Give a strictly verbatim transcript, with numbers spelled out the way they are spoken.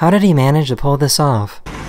How did he manage to pull this off?